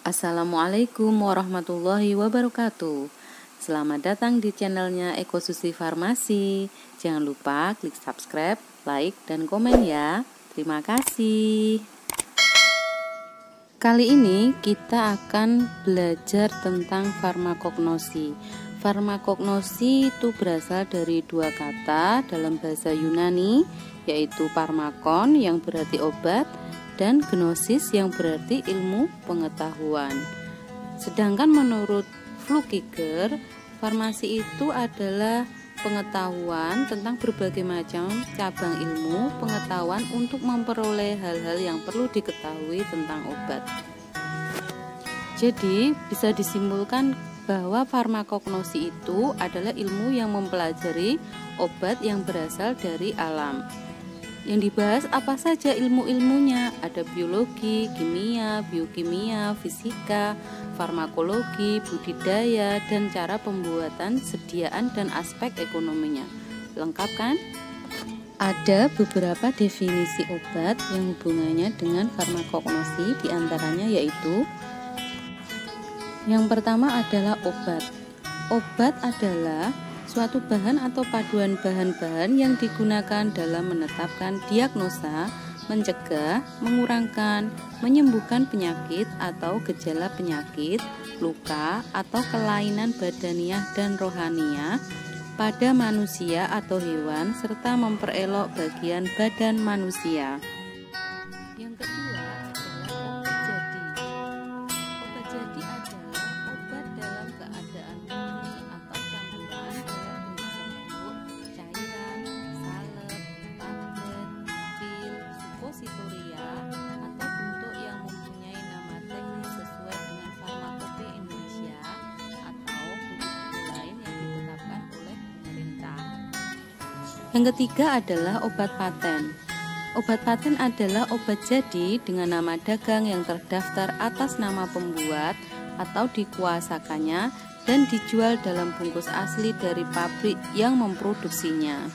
Assalamualaikum warahmatullahi wabarakatuh. Selamat datang di channelnya Ekosusi Farmasi. Jangan lupa klik subscribe, like, dan komen ya. Terima kasih. Kali ini kita akan belajar tentang farmakognosi. Farmakognosi itu berasal dari dua kata dalam bahasa Yunani, yaitu farmakon yang berarti obat dan gnosis yang berarti ilmu pengetahuan. Sedangkan menurut Flukiger, farmasi itu adalah pengetahuan tentang berbagai macam cabang ilmu pengetahuan untuk memperoleh hal-hal yang perlu diketahui tentang obat. Jadi bisa disimpulkan bahwa farmakognosi itu adalah ilmu yang mempelajari obat yang berasal dari alam. Yang dibahas apa saja ilmu-ilmunya? Ada biologi, kimia, biokimia, fisika, farmakologi, budidaya, dan cara pembuatan, sediaan, dan aspek ekonominya. Lengkap kan? Ada beberapa definisi obat yang hubungannya dengan farmakognosi, diantaranya yaitu: yang pertama adalah obat. Obat adalah suatu bahan atau paduan bahan-bahan yang digunakan dalam menetapkan diagnosa, mencegah, mengurangkan, menyembuhkan penyakit atau gejala penyakit, luka, atau kelainan badaniah dan rohaniah pada manusia atau hewan, serta memperelok bagian badan manusia. Yang kedua adalah obat jadi. Obat jadi adalah obat dalam keadaan murni atau campuran dalam bentuk cairan, salep, tablet, pil, suppositoria, atau bentuk yang mempunyai nama teknis sesuai dengan Farmakope Indonesia atau buku-buku lain yang ditetapkan oleh pemerintah. Yang ketiga adalah obat paten. Obat paten adalah obat jadi dengan nama dagang yang terdaftar atas nama pembuat atau dikuasakannya dan dijual dalam bungkus asli dari pabrik yang memproduksinya.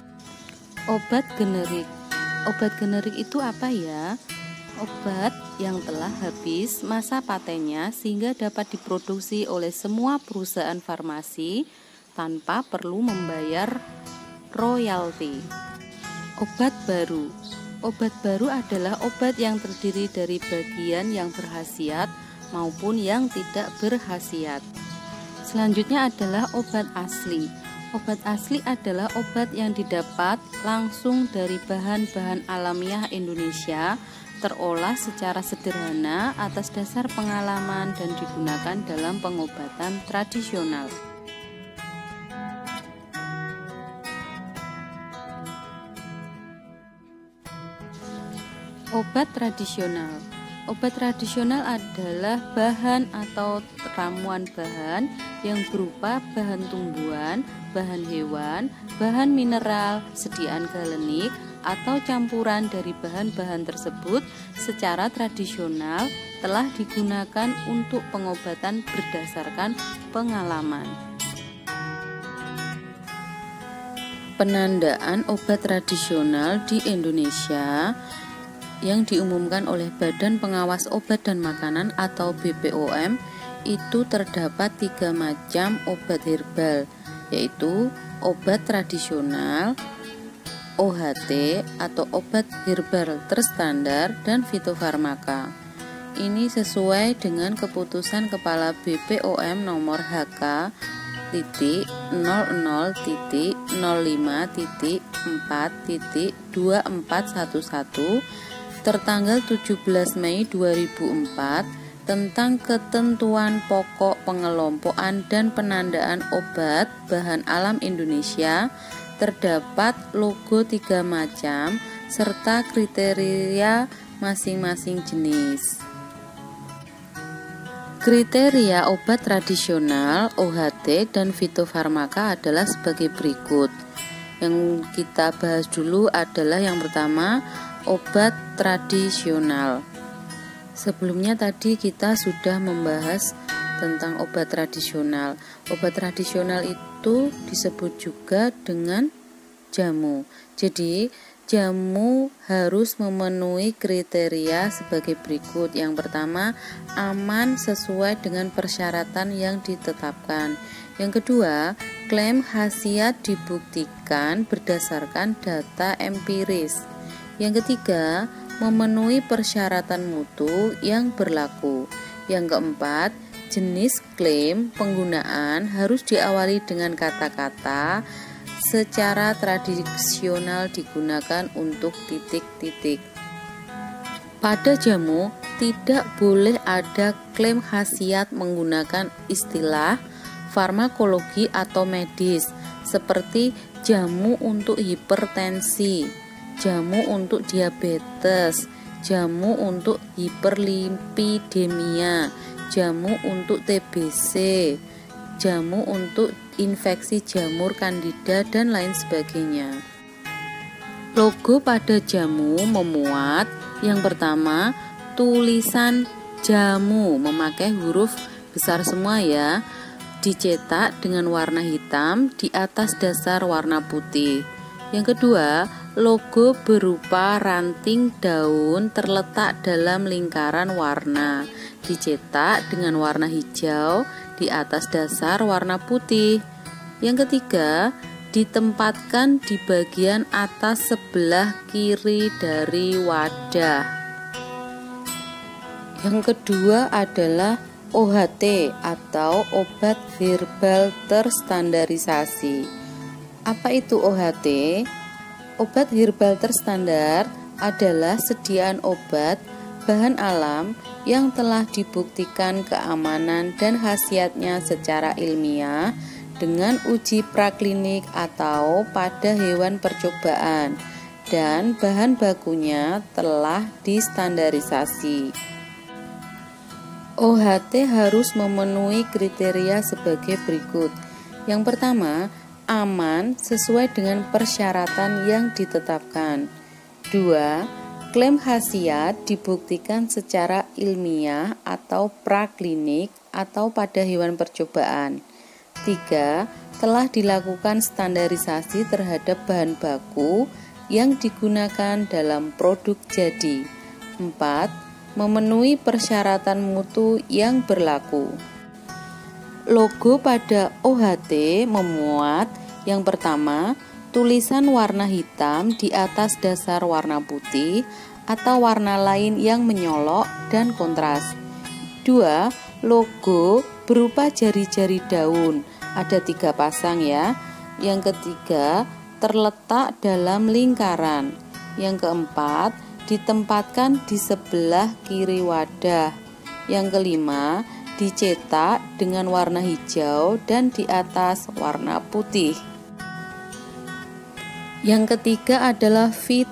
Obat generik. Obat generik itu apa ya? Obat yang telah habis masa patennya sehingga dapat diproduksi oleh semua perusahaan farmasi tanpa perlu membayar royalti. Obat baru. Obat baru adalah obat yang terdiri dari bagian yang berkhasiat maupun yang tidak berkhasiat. Selanjutnya adalah obat asli. Obat asli adalah obat yang didapat langsung dari bahan-bahan alamiah Indonesia, terolah secara sederhana atas dasar pengalaman dan digunakan dalam pengobatan tradisional. Obat tradisional. Obat tradisional adalah bahan atau ramuan bahan yang berupa bahan tumbuhan, bahan hewan, bahan mineral, sediaan galenik, atau campuran dari bahan-bahan tersebut secara tradisional telah digunakan untuk pengobatan berdasarkan pengalaman. Penandaan obat tradisional di Indonesia yang diumumkan oleh Badan Pengawas Obat dan Makanan atau BPOM itu terdapat 3 macam obat herbal, yaitu obat tradisional, OHT atau obat herbal terstandar, dan fitofarmaka. Ini sesuai dengan keputusan Kepala BPOM nomor HK.00.05.4.2411 tertanggal 17 Mei 2004 tentang ketentuan pokok pengelompokan dan penandaan obat bahan alam Indonesia. Terdapat logo 3 macam serta kriteria masing-masing jenis. Kriteria obat tradisional, OHT, dan fitofarmaka adalah sebagai berikut. Yang kita bahas dulu adalah yang pertama, obat tradisional. Sebelumnya tadi kita sudah membahas tentang obat tradisional. Obat tradisional itu disebut juga dengan jamu. Jadi jamu harus memenuhi kriteria sebagai berikut. Yang pertama, aman sesuai dengan persyaratan yang ditetapkan. Yang kedua, klaim khasiat dibuktikan berdasarkan data empiris. Yang ketiga, memenuhi persyaratan mutu yang berlaku. Yang keempat, jenis klaim penggunaan harus diawali dengan kata-kata secara tradisional digunakan untuk titik-titik. Pada jamu tidak boleh ada klaim khasiat menggunakan istilah farmakologi atau medis seperti jamu untuk hipertensi, jamu untuk diabetes, jamu untuk hiperlipidemia, jamu untuk TBC, jamu untuk infeksi jamur kandida, dan lain sebagainya. Logo pada jamu memuat yang pertama, tulisan jamu memakai huruf besar semua ya, dicetak dengan warna hitam di atas dasar warna putih. Yang kedua, logo berupa ranting daun terletak dalam lingkaran warna, dicetak dengan warna hijau di atas dasar warna putih. Yang ketiga, ditempatkan di bagian atas sebelah kiri dari wadah. Yang kedua adalah OHT atau obat herbal terstandarisasi. Apa itu OHT? Obat herbal terstandar adalah sediaan obat bahan alam yang telah dibuktikan keamanan dan khasiatnya secara ilmiah dengan uji praklinik atau pada hewan percobaan, dan bahan bakunya telah distandarisasi. OHT harus memenuhi kriteria sebagai berikut. Yang pertama, aman sesuai dengan persyaratan yang ditetapkan. 2. Klaim khasiat dibuktikan secara ilmiah atau praklinik atau pada hewan percobaan. 3. Telah dilakukan standarisasi terhadap bahan baku yang digunakan dalam produk jadi. 4. Memenuhi persyaratan mutu yang berlaku. Logo pada OHT memuat yang pertama, tulisan warna hitam di atas dasar warna putih atau warna lain yang menyolok dan kontras. 2. Logo berupa jari-jari daun, ada 3 pasang ya. Yang ketiga, terletak dalam lingkaran. Yang keempat, ditempatkan di sebelah kiri wadah. Yang kelima, dicetak dengan warna hijau dan di atas warna putih. Yang ketiga adalah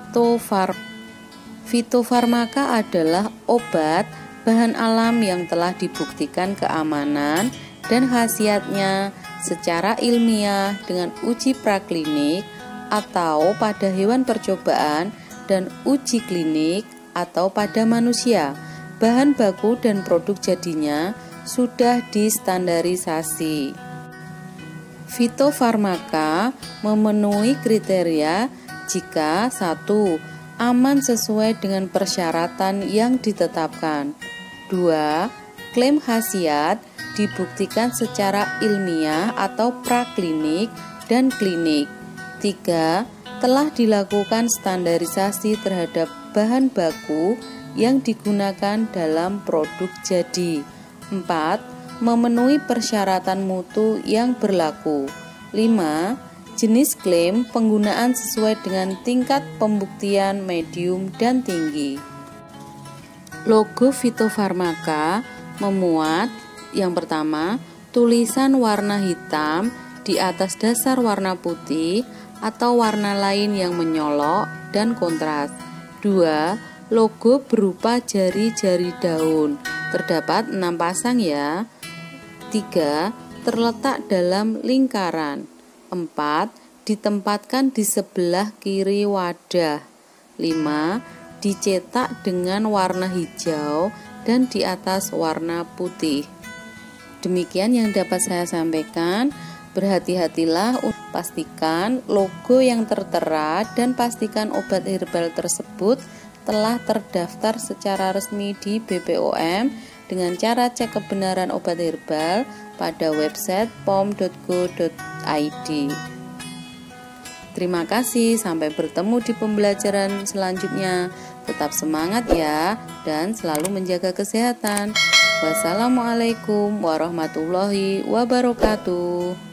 fitofarmaka adalah obat bahan alam yang telah dibuktikan keamanan dan khasiatnya secara ilmiah dengan uji praklinik atau pada hewan percobaan dan uji klinik atau pada manusia. Bahan baku dan produk jadinya sudah distandarisasi. Fitofarmaka memenuhi kriteria jika 1. Aman sesuai dengan persyaratan yang ditetapkan. 2. Klaim khasiat dibuktikan secara ilmiah atau praklinik dan klinik. 3. Telah dilakukan standarisasi terhadap bahan baku yang digunakan dalam produk jadi. 4. Memenuhi persyaratan mutu yang berlaku. 5. Jenis klaim penggunaan sesuai dengan tingkat pembuktian medium dan tinggi. Logo fitofarmaka memuat yang pertama, tulisan warna hitam di atas dasar warna putih atau warna lain yang menyolok dan kontras. 2. Logo berupa jari-jari daun, terdapat 6 pasang ya. 3. Terletak dalam lingkaran. 4. Ditempatkan di sebelah kiri wadah. 5. Dicetak dengan warna hijau dan di atas warna putih. Demikian yang dapat saya sampaikan. Berhati-hatilah, pastikan logo yang tertera dan pastikan obat herbal tersebut telah terdaftar secara resmi di BPOM dengan cara cek kebenaran obat herbal pada website pom.go.id. Terima kasih, sampai bertemu di pembelajaran selanjutnya. Tetap semangat ya, dan selalu menjaga kesehatan. Wassalamualaikum warahmatullahi wabarakatuh.